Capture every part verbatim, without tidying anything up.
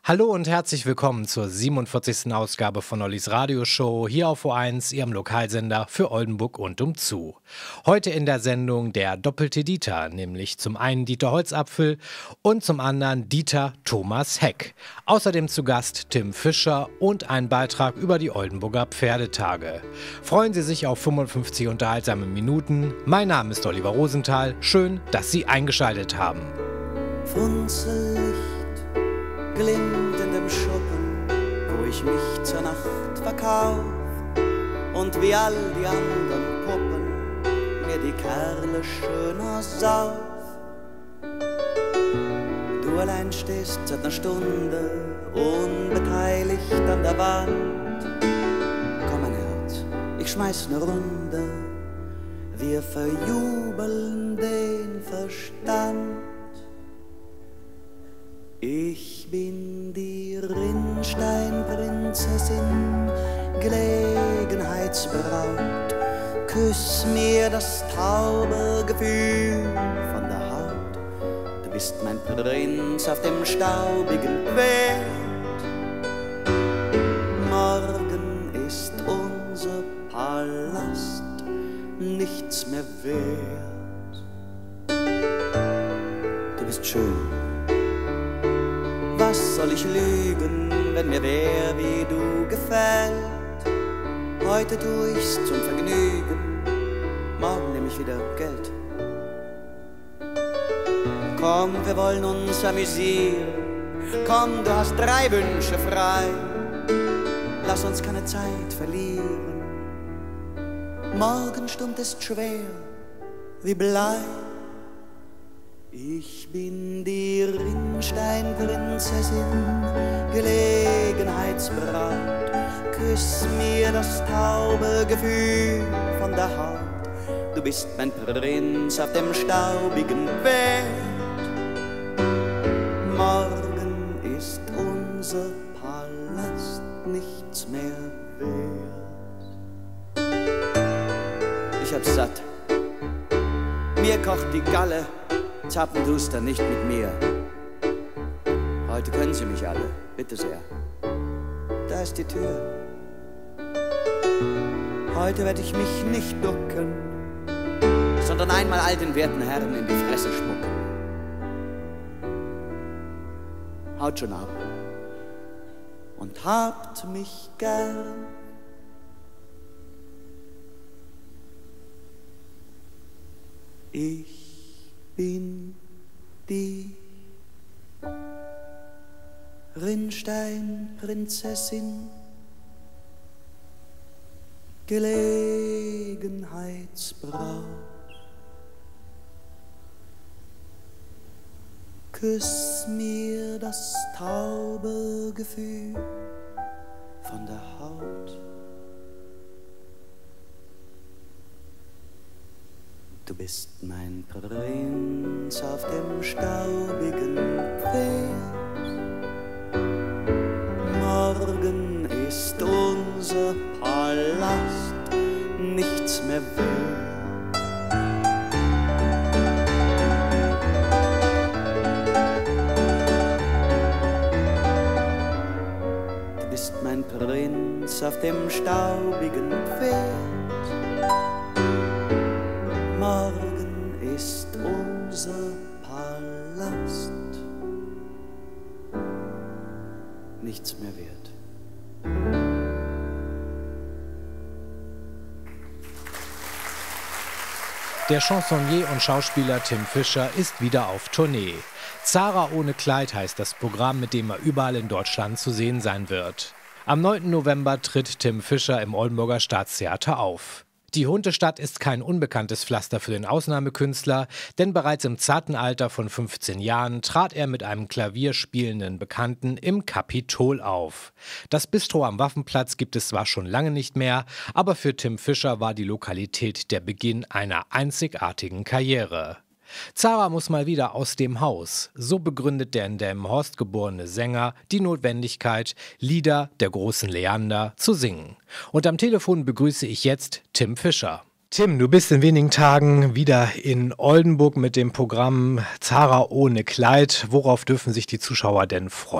Hallo und herzlich willkommen zur siebenundvierzigsten Ausgabe von Ollis Radioshow hier auf O eins, Ihrem Lokalsender für Oldenburg und umzu. Heute in der Sendung der doppelte Dieter, nämlich zum einen Dieter Holzapfel und zum anderen Dieter Thomas Heck. Außerdem zu Gast Tim Fischer und ein Beitrag über die Oldenburger Pferdetage. Freuen Sie sich auf fünfundfünfzig unterhaltsame Minuten. Mein Name ist Oliver Rosenthal. Schön, dass Sie eingeschaltet haben. Funzellicht glimmt in dem Schuppen, wo ich mich zur Nacht verkauf, und wie all die anderen Puppen mir die Kerle schöner sauf. Du allein stehst seit ner Stunde unbeteiligt an der Wand. Komm, mein Herz, ich schmeiß ne Runde, wir verjubeln den Verstand. Ich bin die Rinnsteinprinzessin, Gelegenheitsbraut. Küss mir das taube Gefühl von der Haut. Du bist mein Prinz auf dem staubigen Pferd. Morgen ist unser Palast nichts mehr wert. Du bist schön. Was soll ich lügen, wenn mir wer wie du gefällt? Heute tu ich's zum Vergnügen, morgen nehm ich wieder Geld. Komm, wir wollen uns amüsieren, komm, du hast drei Wünsche frei. Lass uns keine Zeit verlieren, Morgenstund ist schwer wie Blei. Ich bin die Rinnsteinprinzessin, Gelegenheitsbraut. Küss mir das taube Gefühl von der Haut. Du bist mein Prinz auf dem staubigen Bett. Morgen ist unser Palast nichts mehr wert. Ich hab's satt, mir kocht die Galle. Zappen du's dann nicht mit mir. Heute können Sie mich alle, bitte sehr. Da ist die Tür. Heute werd ich mich nicht ducken, sondern einmal all den werten Herren in die Fresse spucken. Haut schon ab und habt mich gern. Ich bin die Rinnsteinprinzessin, Gelegenheitsbraut. Küss mir das taube Gefühl von der Haut. Du bist mein Prinz auf dem staubigen Pferd. Morgen ist unser Palast nichts mehr wert. Du bist mein Prinz auf dem staubigen Pferd. Morgen ist unser Palast nichts mehr wert. Der Chansonnier und Schauspieler Tim Fischer ist wieder auf Tournee. Zara ohne Kleid heißt das Programm, mit dem er überall in Deutschland zu sehen sein wird. Am neunten November tritt Tim Fischer im Oldenburger Staatstheater auf. Die Huntestadt ist kein unbekanntes Pflaster für den Ausnahmekünstler, denn bereits im zarten Alter von fünfzehn Jahren trat er mit einem klavierspielenden Bekannten im Kapitol auf. Das Bistro am Waffenplatz gibt es zwar schon lange nicht mehr, aber für Tim Fischer war die Lokalität der Beginn einer einzigartigen Karriere. Zara muss mal wieder aus dem Haus. So begründet der in Delmenhorst geborene Sänger die Notwendigkeit, Lieder der großen Leander zu singen. Und am Telefon begrüße ich jetzt Tim Fischer. Tim, du bist in wenigen Tagen wieder in Oldenburg mit dem Programm Zara ohne Kleid. Worauf dürfen sich die Zuschauer denn freuen?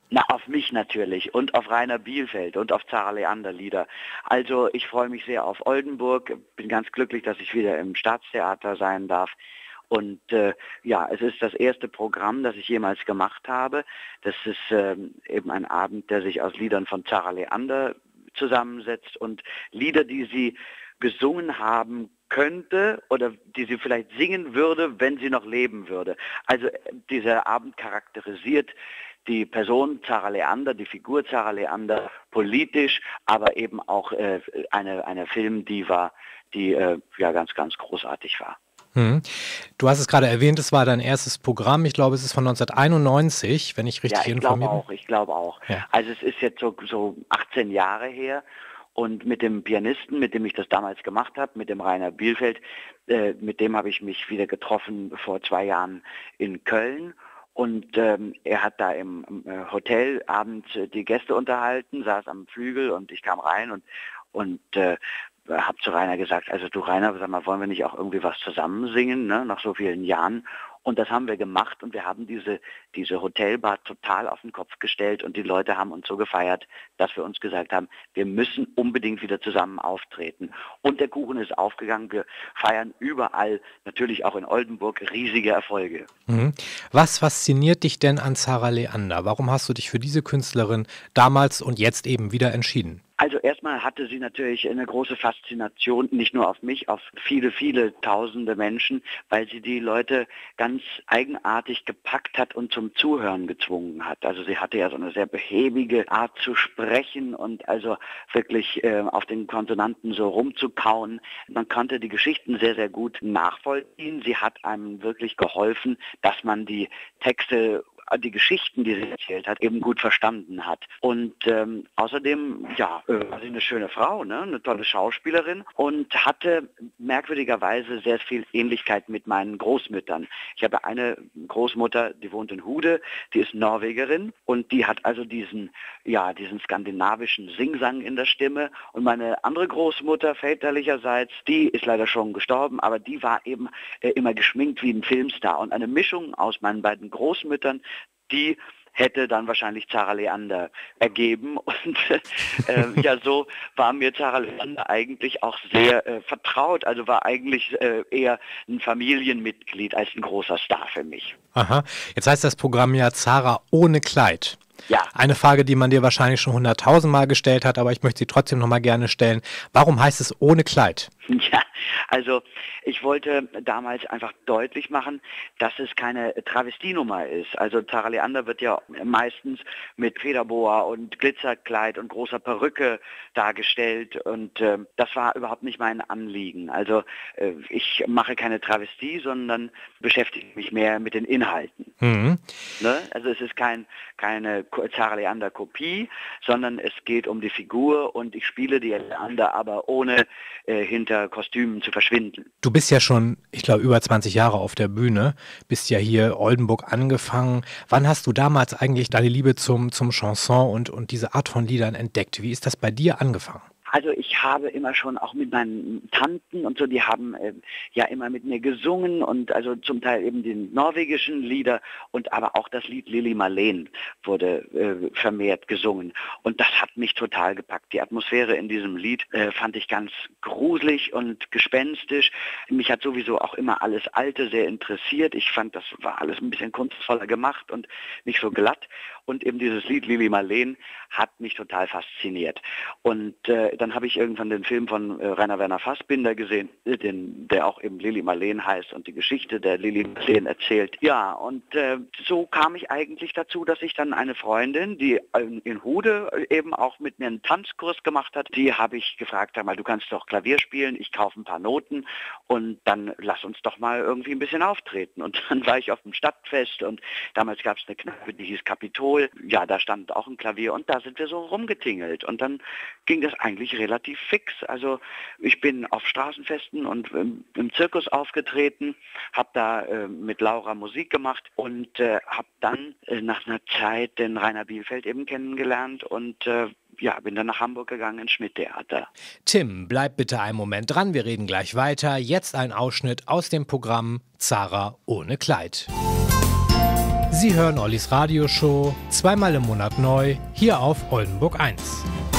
Na, auf mich natürlich und auf Rainer Bielfeldt und auf Zara Leander Lieder. Also ich freue mich sehr auf Oldenburg, bin ganz glücklich, dass ich wieder im Staatstheater sein darf. Und äh, ja, es ist das erste Programm, das ich jemals gemacht habe. Das ist ähm, eben ein Abend, der sich aus Liedern von Zara Leander zusammensetzt und Lieder, die sie gesungen haben könnte oder die sie vielleicht singen würde, wenn sie noch leben würde. Also dieser Abend charakterisiert die Person Zara Leander, die Figur Zara Leander politisch, aber eben auch äh, eine, eine Filmdiva, die äh, ja ganz, ganz großartig war. Hm. Du hast es gerade erwähnt, es war dein erstes Programm. Ich glaube, es ist von neunzehnhunderteinundneunzig, wenn ich richtig ja, ich informiert bin. Auch, ich glaube auch. Ja. Also es ist jetzt so, so achtzehn Jahre her. Und mit dem Pianisten, mit dem ich das damals gemacht habe, mit dem Rainer Bielfeldt, äh, mit dem habe ich mich wieder getroffen vor zwei Jahren in Köln. Und ähm, er hat da im, im Hotel abends äh, die Gäste unterhalten, saß am Flügel und ich kam rein und, und äh, habe zu Rainer gesagt, also du Rainer, sag mal, wollen wir nicht auch irgendwie was zusammen singen, ne, nach so vielen Jahren? Und das haben wir gemacht und wir haben diese, diese Hotelbar total auf den Kopf gestellt und die Leute haben uns so gefeiert, dass wir uns gesagt haben, wir müssen unbedingt wieder zusammen auftreten. Und der Kuchen ist aufgegangen, wir feiern überall, natürlich auch in Oldenburg, riesige Erfolge. Mhm. Was fasziniert dich denn an Zara Leander? Warum hast du dich für diese Künstlerin damals und jetzt eben wieder entschieden? Also erstmal hatte sie natürlich eine große Faszination, nicht nur auf mich, auf viele, viele tausende Menschen, weil sie die Leute ganz eigenartig gepackt hat und zum Zuhören gezwungen hat. Also sie hatte ja so eine sehr behäbige Art zu sprechen und also wirklich äh, auf den Konsonanten so rumzukauen. Man konnte die Geschichten sehr, sehr gut nachvollziehen. Sie hat einem wirklich geholfen, dass man die Texte, die Geschichten, die sie erzählt hat, eben gut verstanden hat. Und ähm, außerdem, ja, äh, war sie eine schöne Frau, ne? Eine tolle Schauspielerin und hatte merkwürdigerweise sehr viel Ähnlichkeit mit meinen Großmüttern. Ich habe eine Großmutter, die wohnt in Hude, die ist Norwegerin und die hat also diesen, ja, diesen skandinavischen Singsang in der Stimme. Und meine andere Großmutter, väterlicherseits, die ist leider schon gestorben, aber die war eben äh, immer geschminkt wie ein Filmstar. Und eine Mischung aus meinen beiden Großmüttern, die hätte dann wahrscheinlich Zara Leander ergeben. Und äh, ja, so war mir Zara Leander eigentlich auch sehr äh, vertraut. Also war eigentlich äh, eher ein Familienmitglied als ein großer Star für mich. Aha, jetzt heißt das Programm ja Zara ohne Kleid. Ja. Eine Frage, die man dir wahrscheinlich schon hunderttausendmal gestellt hat, aber ich möchte sie trotzdem noch mal gerne stellen. Warum heißt es ohne Kleid? Ja, also ich wollte damals einfach deutlich machen, dass es keine Travestienummer ist. Also Zara Leander wird ja meistens mit Federboa und Glitzerkleid und großer Perücke dargestellt und äh, das war überhaupt nicht mein Anliegen. Also äh, ich mache keine Travestie, sondern beschäftige mich mehr mit den Inhalten. Mhm. Ne? Also es ist kein, keine Zara Leander Kopie, sondern es geht um die Figur und ich spiele die Leander, aber ohne äh, hinter Kostümen zu verschwinden. Du bist ja schon, ich glaube, über zwanzig Jahre auf der Bühne, bist ja hier Oldenburg angefangen. Wann hast du damals eigentlich deine Liebe zum, zum Chanson und, und diese Art von Liedern entdeckt? Wie ist das bei dir angefangen? Also ich habe immer schon auch mit meinen Tanten und so, die haben äh, ja immer mit mir gesungen und also zum Teil eben die norwegischen Lieder und aber auch das Lied Lili Marleen wurde äh, vermehrt gesungen und das hat mich total gepackt. Die Atmosphäre in diesem Lied äh, fand ich ganz gruselig und gespenstisch. Mich hat sowieso auch immer alles Alte sehr interessiert. Ich fand, das war alles ein bisschen kunstvoller gemacht und nicht so glatt und eben dieses Lied Lili Marleen hat mich total fasziniert. Und äh, dann habe ich irgendwann den Film von äh, Rainer Werner Fassbinder gesehen, den, der auch eben Lili Marleen heißt und die Geschichte der Lili Marleen erzählt. Ja, und äh, so kam ich eigentlich dazu, dass ich dann eine Freundin, die in, in Hude eben auch mit mir einen Tanzkurs gemacht hat, die habe ich gefragt, sag mal, du kannst doch Klavier spielen, ich kaufe ein paar Noten und dann lass uns doch mal irgendwie ein bisschen auftreten. Und dann war ich auf dem Stadtfest und damals gab es eine Kneipe, die hieß Kapitol. Ja, da stand auch ein Klavier und da sind wir so rumgetingelt und dann ging das eigentlich relativ fix. Also ich bin auf Straßenfesten und im, im Zirkus aufgetreten, habe da äh, mit Laura Musik gemacht und äh, habe dann äh, nach einer Zeit den Rainer Bielfeldt eben kennengelernt und äh, ja, bin dann nach Hamburg gegangen ins Schmidt-Theater. Tim, bleib bitte einen Moment dran, wir reden gleich weiter. Jetzt ein Ausschnitt aus dem Programm Zara ohne Kleid. Sie hören Ollis Radioshow, zweimal im Monat neu, hier auf Oldenburg eins.